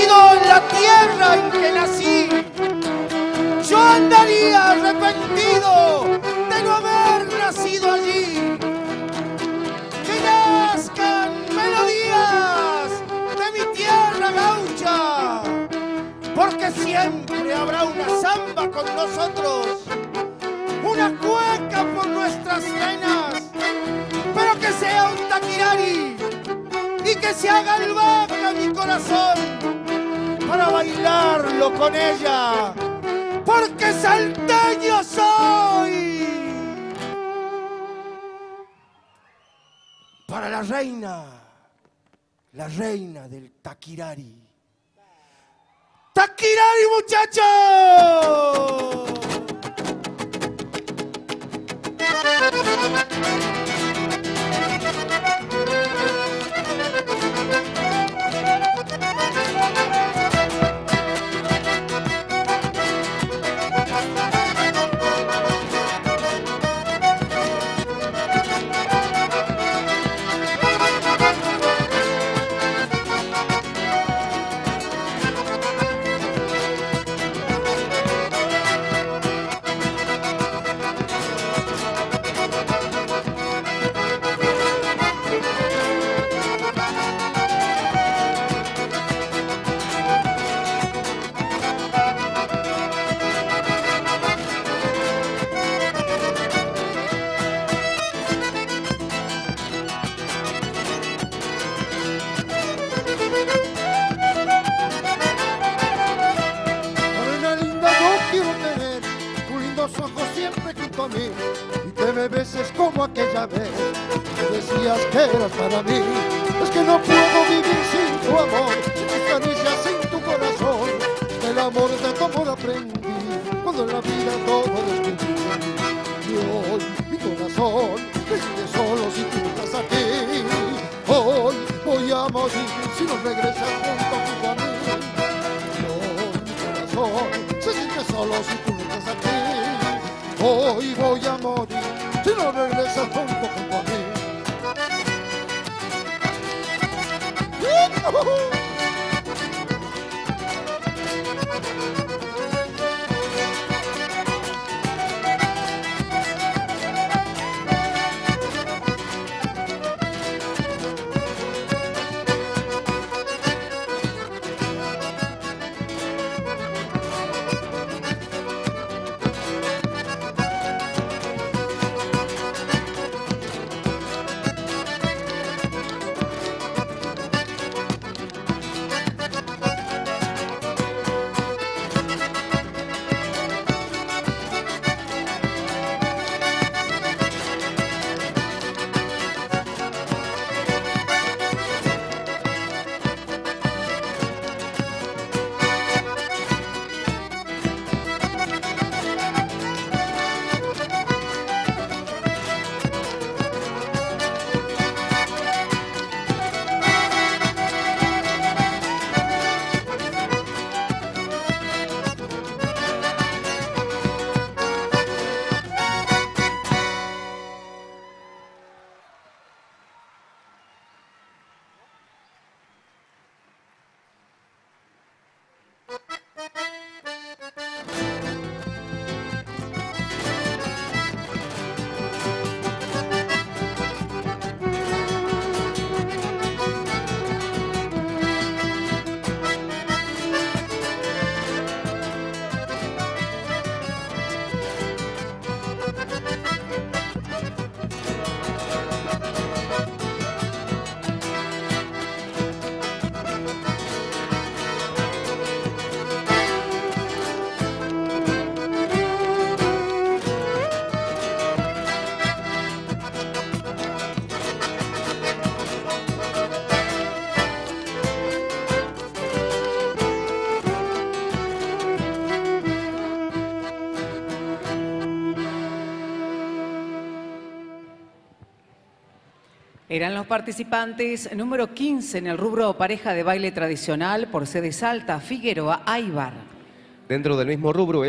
nacido en la tierra en que nací, yo andaría arrepentido de no haber nacido allí. Que nazcan melodías de mi tierra gaucha, porque siempre habrá una samba con nosotros, una cueca por nuestras venas, pero que sea un taquirari y que se haga albahaca mi corazón para bailarlo con ella, porque salteño soy. Para la reina del taquirari. ¡Taquirari, muchachos! Y que me beses como aquella vez que decías que eras para mí. Es que no puedo vivir sin tu amor, sin tus caricias, sin tu corazón. El amor de tu amor aprendí cuando en la vida todo descubrí. Y hoy mi corazón me sigue solo si tú no estás aquí. Hoy voy a morir si no regresas junto a mí. Hoy mi corazón se siente solo si tú no estás aquí. Hoy voy a morir si no regresas junto a mí. Eran los participantes número 15 en el rubro pareja de baile tradicional por sede Salta, Figueroa, Aybar. Dentro del mismo rubro